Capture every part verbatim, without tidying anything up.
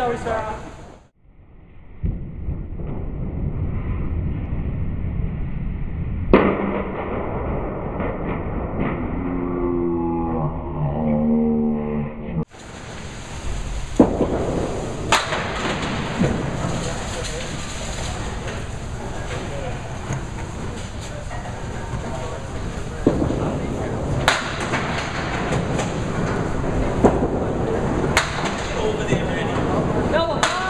Sorry, Sarah. Over there, Randy. Bella,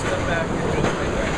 step back and just right there.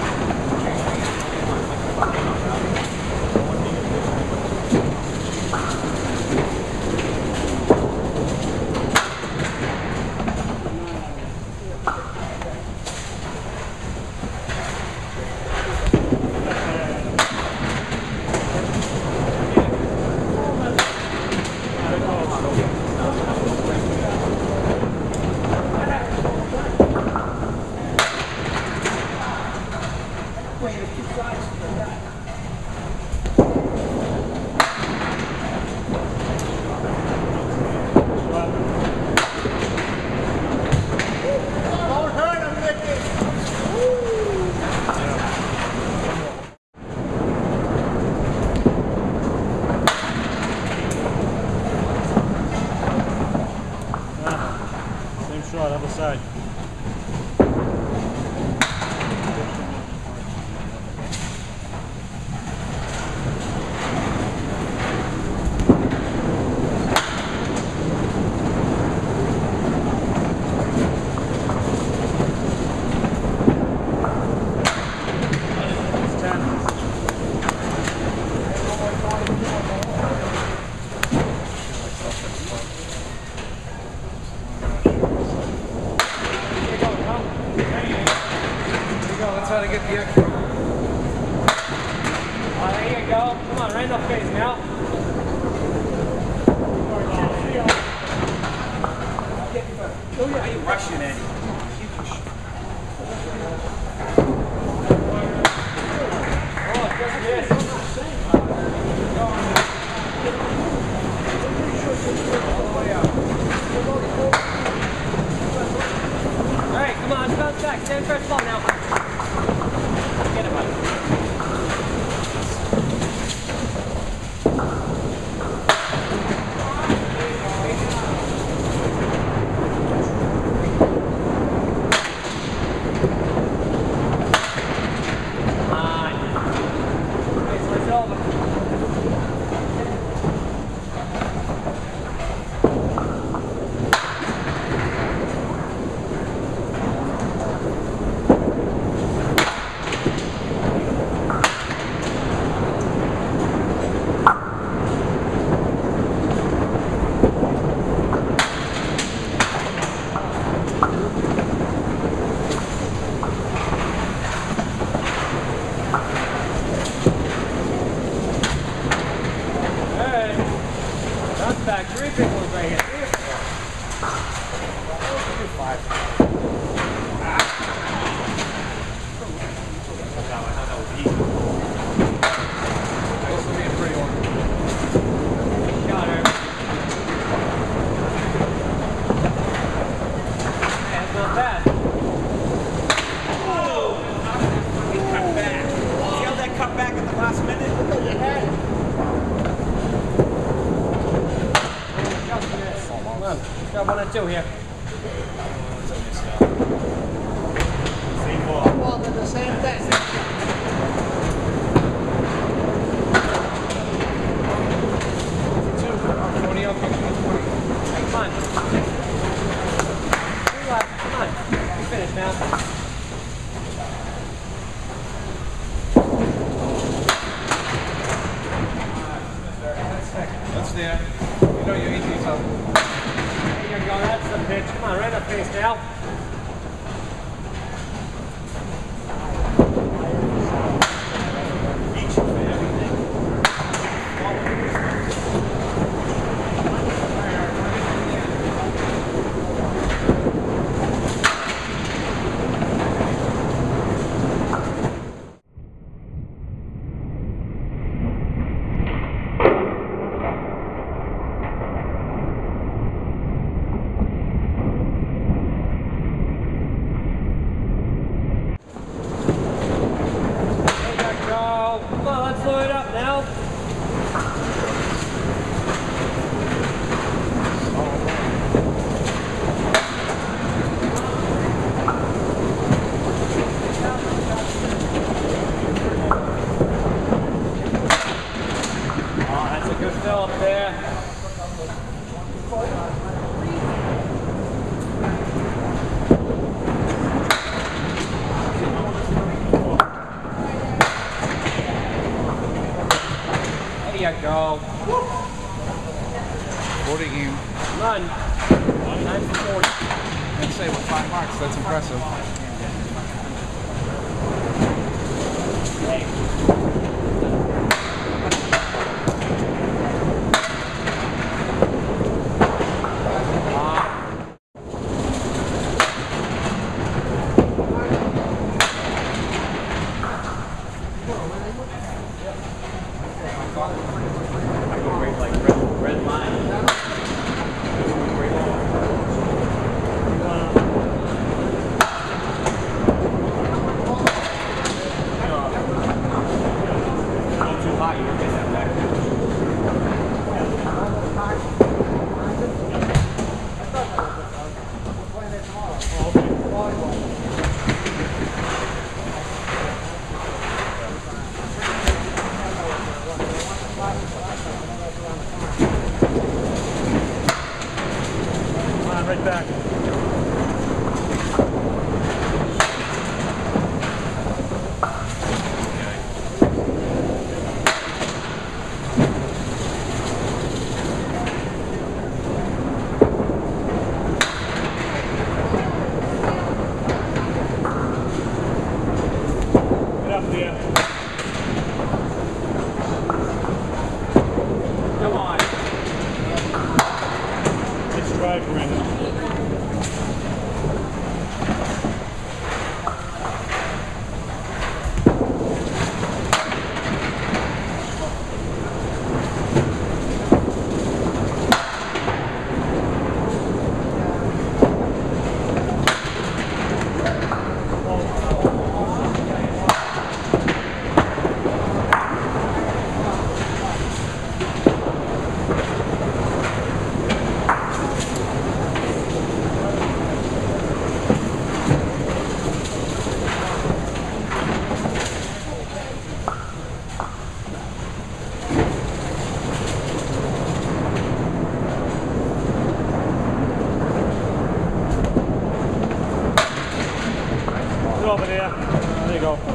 Shot, other side. Try to get the extra. Oh, there you go. Come on, right in the face now. Oh, yeah, you rushing it. Oh, just this. All right, come on, let's bounce back. Stand first ball now. Get him up. Back, three big ones right here. Three or four. Five. Ah. That was easy. This will be a pretty one. Shot her. Hey, that's not bad. Oh! He cut back. See how that cut back at the last minute? Look at your head. Got one and two here. Same ball. Well, they're the same thing. Two. twenty up, twenty. Come on. Three left. Come on. You finished now. That's there. You know you eat these up. There you go, that's the pitch. Come on, right up face now. go. forty game. None. nine for forty. I'd say with five marks, that's impressive. Right back. Get up there. Come on. Let's drive, Brandon. Over there. There you go.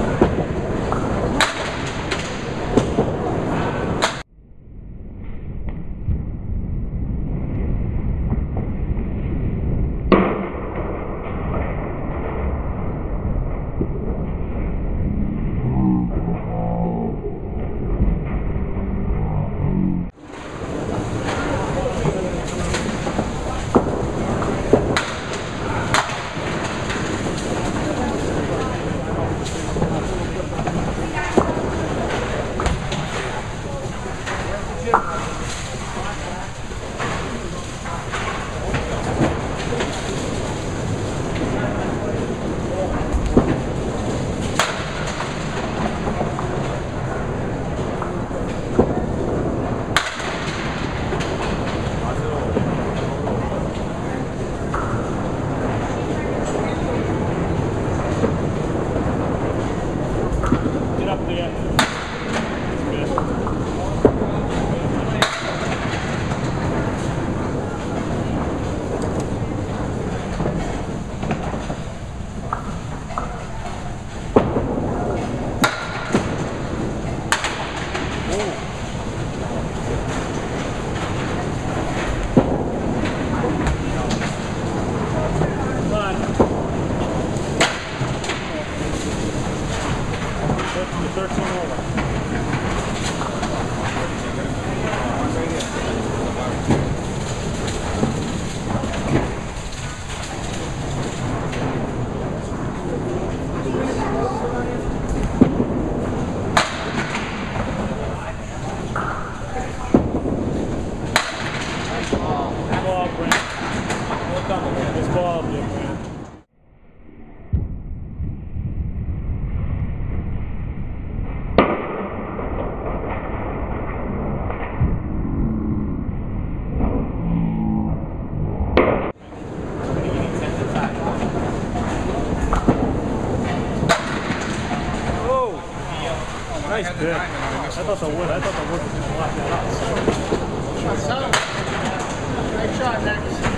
Nice bit. I thought the wood, I thought the wood was going to lock that up. Nice shot, Max.